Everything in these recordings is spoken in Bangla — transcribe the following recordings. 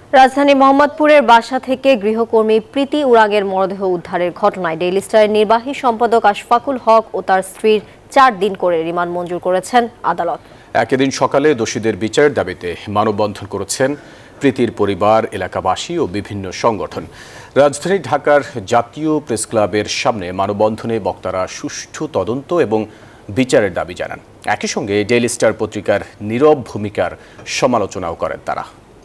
রাজধানী মোহাম্মদপুরের বাসা থেকে গৃহকর্মী প্রীতি উরাগের মরদেহ উদ্ধারের ঘটনায় ডেইলি স্টারের নির্বাহী সম্পাদক আশফাকুল হক ও তার স্ত্রীর 4 দিন করে রিমান্ড মঞ্জুর করেছেন আদালত। একই দিন সকালে দোষীদের বিচারের দাবিতে মানববন্ধন করেছেন প্রীতির পরিবার, এলাকাবাসী ও বিভিন্ন সংগঠন। রাজধানী ঢাকার জাতীয় প্রেস ক্লাবের সামনে মানববন্ধনে বক্তারা সুষ্ঠু তদন্ত এবং বিচারের দাবি জানান। একই সঙ্গে ডেইলি স্টার পত্রিকার নীরব ভূমিকার সমালোচনাও করেন তারা।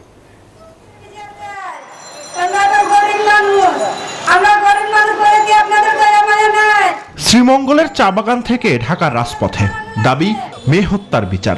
শ্রীমঙ্গলের চা বাগান থেকে ঢাকার রাজপথে দাবি মেয়ে হত্যার বিচার।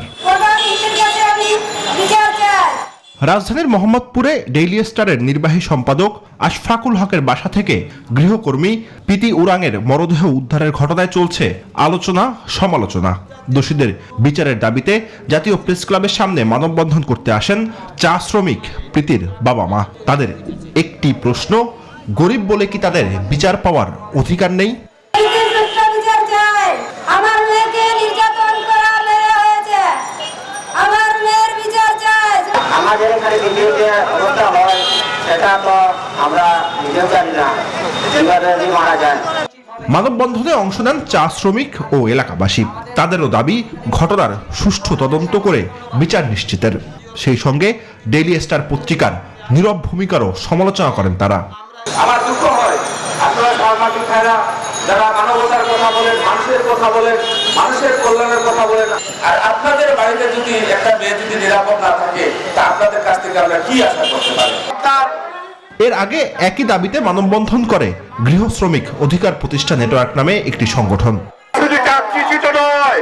রাজধানীর মোহাম্মদপুরে ডেইলি স্টারের নির্বাহী সম্পাদক আশফাকুল হকের বাসা থেকে গৃহকর্মী প্রীতি উরাংয়ের মরদেহ উদ্ধারের ঘটনায় চলছে আলোচনা সমালোচনা। দোষীদের বিচারের দাবিতে জাতীয় প্রেস ক্লাবের সামনে মানববন্ধন করতে আসেন চা শ্রমিক প্রীতির বাবা মা। তাদের একটি প্রশ্ন, গরিব বলে কি তাদের বিচার পাওয়ার অধিকার নেই? আমাদের এখানে ভিডিও যে অবস্থা হয় সেটা তো আমরা নিজেও জানি না, কিভাবে মারা যায়। মানববন্ধনে অংশ নেন চা শ্রমিক ও এলাকাবাসী। তাদেরও দাবি ঘটনার সুষ্ঠু তদন্ত করে বিচার নিশ্চিতের। সেই সঙ্গে ডেইলি স্টার পত্রিকার নীরব ভূমিকারও সমালোচনা করেন তারা। আমার দুঃখ হয় আপনারা সাংবাদিক ভাইরা যারা মানবতার কথা বলেন, মানুষের কথা বলেন, মানুষের কল্যাণের কথা বলেন, আর আপনাদের বাড়িতে যদি একটা মেয়ে যদি নিরাপদ না থাকে তা আপনাদের কাছ থেকে আমরা কি আশা করতে পারি? এর আগে একই দাবিতে মানববন্ধন করে গৃহ শ্রমিক অধিকার প্রতিষ্ঠা নেটওয়ার্ক নামে একটি সংগঠন। শুধু চাকরিচ্যুত নয়,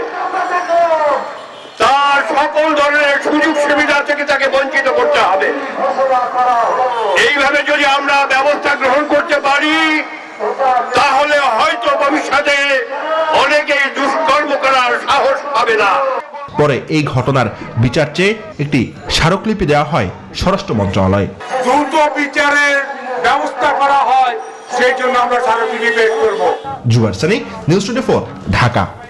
তার সকল ধরনের সুযোগ সুবিধা থেকে তাকে বঞ্চিত করতে হবে। এইভাবে যদি আমরা ব্যবস্থা গ্রহণ করতে পারি তাহলে হয়তো ভবিষ্যতে অনেকেই দুষ্কর্ম করার সাহস পাবে না। পরে এই ঘটনার বিচার চেয়ে একটি স্মারকলিপি দেওয়া হয় স্বরাষ্ট্র মন্ত্রণালয়ে। দ্রুত বিচারের ব্যবস্থা করা হয়, সেই জন্য আমরা স্মারকলিপি পেশ করব। জুবার সানি, নিউজ 24, ঢাকা।